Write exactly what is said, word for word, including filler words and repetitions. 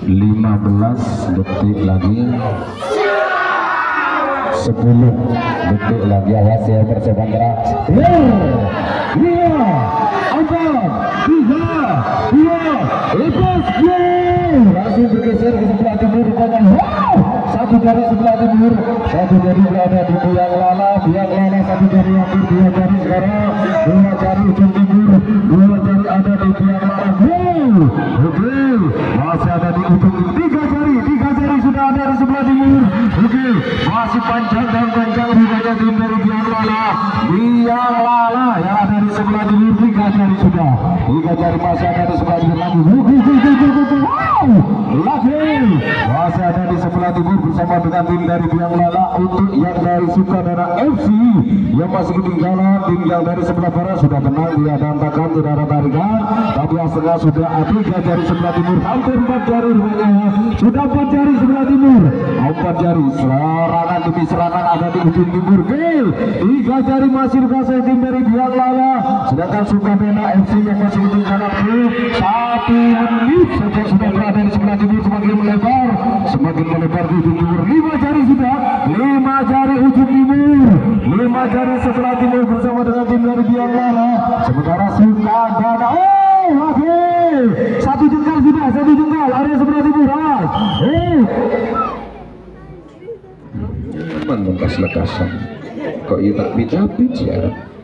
lima belas detik lagi, sepuluh detik lagi. Awas ya persiapan gerak. lima, empat, tiga, dua, lepas. Langsung bergeser ke sebelah timur rupanya. Wow, satu jari sebelah timur, satu jari berada di biang lala, biang lala satu jari hampir dua jari sekarang, dua jari ujung timur, dua jari ada di biang lala. Wow, oke, masih ada di ujung timur, tiga jari, tiga jari sudah ada di sebelah timur. Oke, masih panjang dan panjang rupanya tim dari biang lala, biang lala yang ada di sebelah timur, tiga jari sudah, tiga jari masih ada di sebelah timur lagi. Wow, lagi masih ada di sebelah timur bersama dengan tim dari biang lala. Untuk yang dari Sukadana F C yang masih ketinggalan, tim yang dari sebelah barat sudah tenang, dia dampakkan tidak ada tarikan, tapi yang setengah sudah tiga jari sebelah timur, hampir empat jari rupanya, sudah empat jari sebelah timur, empat jari serangan demi serangan ada di ujung timur. Gil, tiga jari masih dikuasai tim dari biang lala, sedangkan Sukadana F C yang masih ketinggalan satu menit saja sudah berada di sebelah timur, semakin melebar, semakin melebar di ujung timur. Lima jari sudah, lima jari ujung timur, lima jari sebelah timur bersama dengan tim dari biang lala. Sementara Sukadana, oh lagi satu jengkal sudah, satu jengkal area sebelah timur. Awas, eh, memang lekas lekasan kok iya tak bicapit ya.